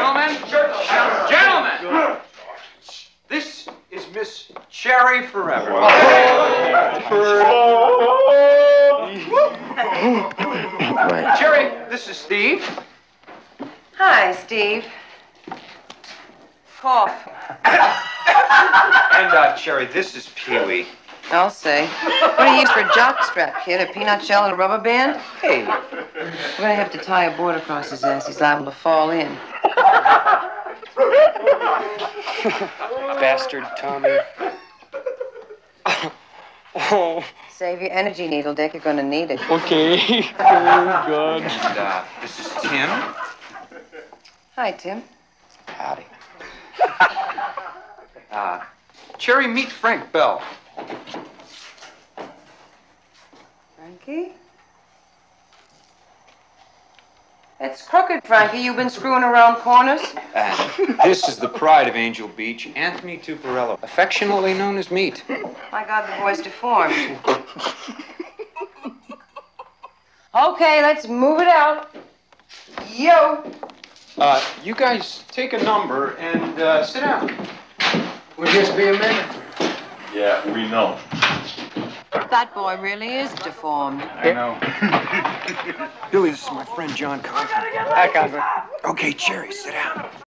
Gentlemen! This is Miss Cherry Forever. Cherry, this is Steve. Hi, Steve. Cough. And, Cherry, this is Pee-wee. I'll say. What do you use for a jockstrap, kid? A peanut shell and a rubber band? Hey. We're gonna have to tie a board across his ass. He's liable to fall in. Bastard Tommy. Oh. Save your energy needle, Dick. You're gonna need it. Okay. Oh, God. And, this is Tim. Hi, Tim. Howdy. Cherry, meet Frank Bell. Frankie? It's crooked, Frankie. You've been screwing around corners. And this is the pride of Angel Beach, Anthony Tuparello, affectionately known as Meat. My God, the boy's deformed. Okay, let's move it out. Yo! You guys take a number and, sit down. Will just be a minute. Yeah, we know. That boy really is deformed. I know. Billy, this is my friend John Conklin. Hi, Conklin. Okay, Cherry, sit down.